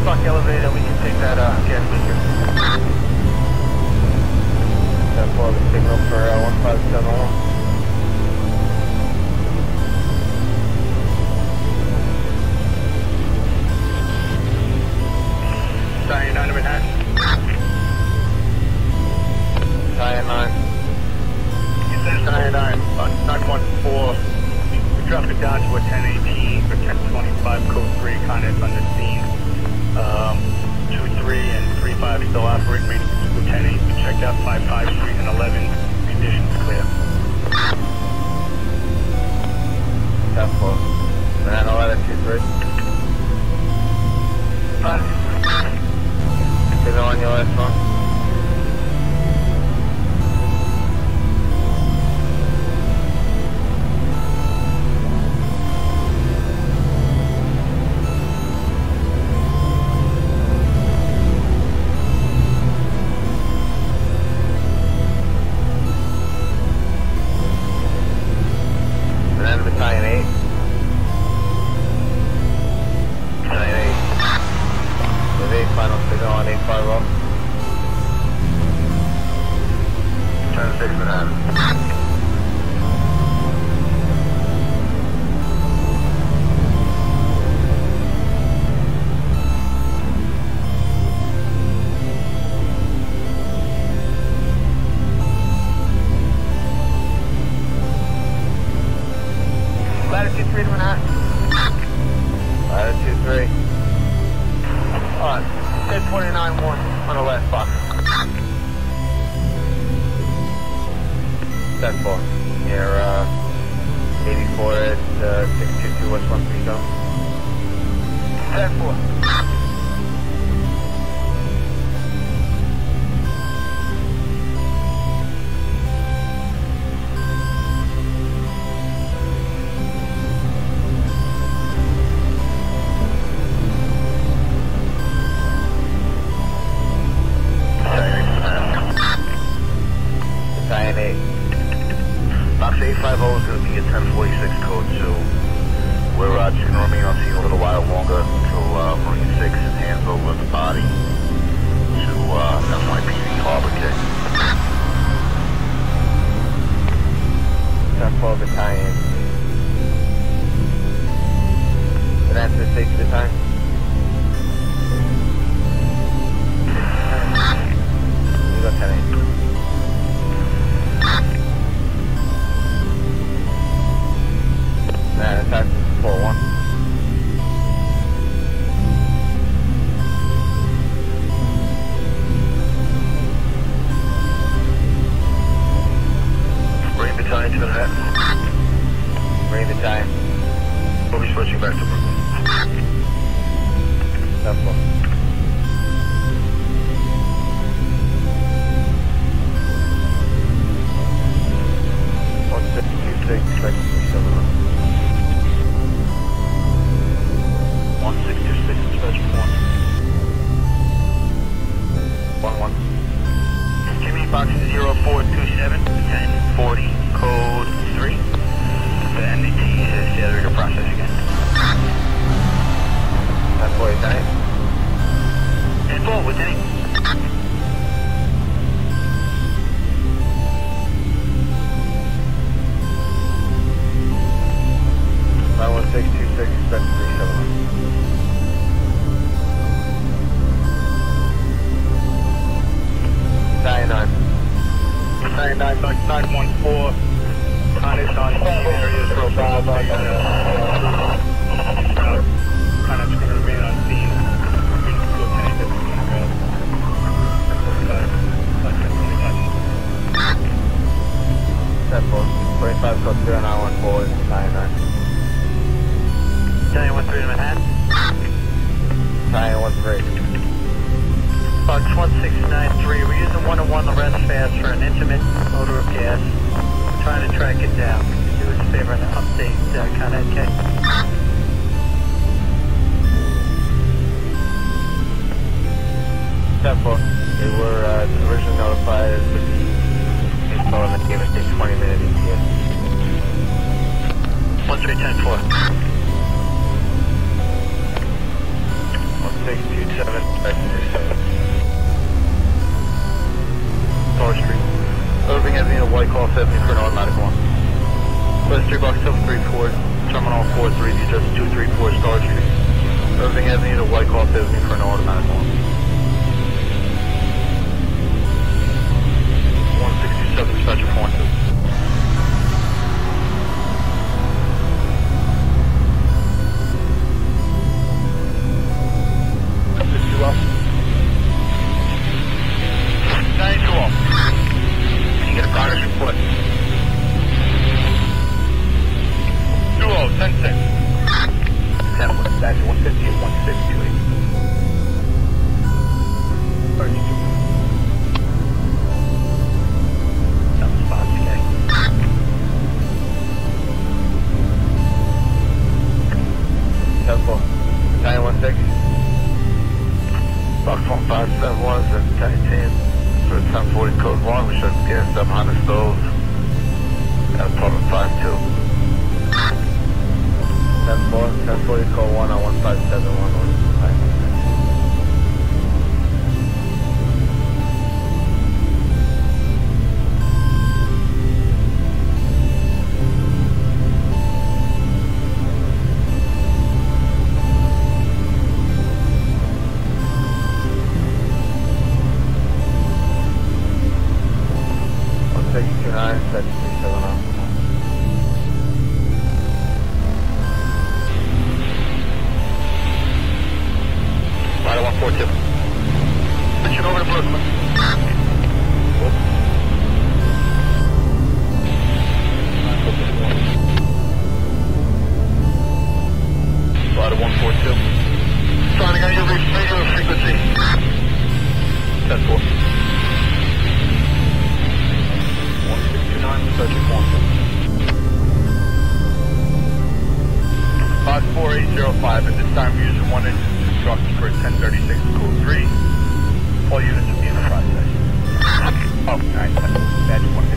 truck elevator, we can take that gas leaker. 10-4, the signal for 1571. Cyan 9 Manhattan. Cyan 9. Cyan 9, 914. We dropped it down to a 1018 for 1025, code 3, kind of under scene. 2-3 and 3-5 still operating, reading 10-8. We checked out 5-5 street and 11. Conditions clear. 10-4. Manhattan 11, 2-3. Signal on your last one. Banana Battalion 8. Battalion 8. With 8 final signal on 850. Turn 6 Manhattan. Latitude 3 to Manhattan. Latitude 3. On 1029-1 on the last box. 10-4. Near 84 at 622 West 13 zone. 10-4. Battalion 8. Box 850 is going to be a 1046 code 2. We're just going to remain on scene a little while longer until Marine 6 hands over the body to NYPD Harbor Kick. 10-4 Battalion. Did I answer 6 this time? You go 10-8. Nah, attack 4-1. Marine Battalion to Manhattan. Marine Battalion. We'll be switching back to Brooklyn. That's one. Box 0427 1040 code 3. The NDT is failure to process again. 1040 10. Info with 10. 91626 expect 371. Battalion 9, box 914. Connor's on scene areas for Bravo. Connor's going to remain on scene. Lieutenant that's going to go. 25 code 0914 is Battalion 9. Battalion 13 to Manhattan. Battalion 13. Box 1693, we're using 101 the rest fast for an intimate odor of gas. We're trying to track it down. Can you do us a favor and update Con Ed K? 10-4. They were originally notified with the info and then gave us a 20-minute ETA. 1310-4. 1693 627, Star Street. Irving Avenue, Wyckoff Avenue for an automatic one. West 3 box 734, Terminal 43, address 234 Star Street. Irving Avenue to Wyckoff Avenue for an automatic one. 167 dispatcher 412. Off. 92 off. Can you get a progress report? 20, 10-6. 10, dispatcher 150 at 1628. Some spots, okay. 10-4. 916. Box 1571 is at 1010 for 1040 code 1. We should get up behind the stove at apartment 52. 10-4, 1040 code 1 on 1571. All units will be in the process. Oh, alright, that's one.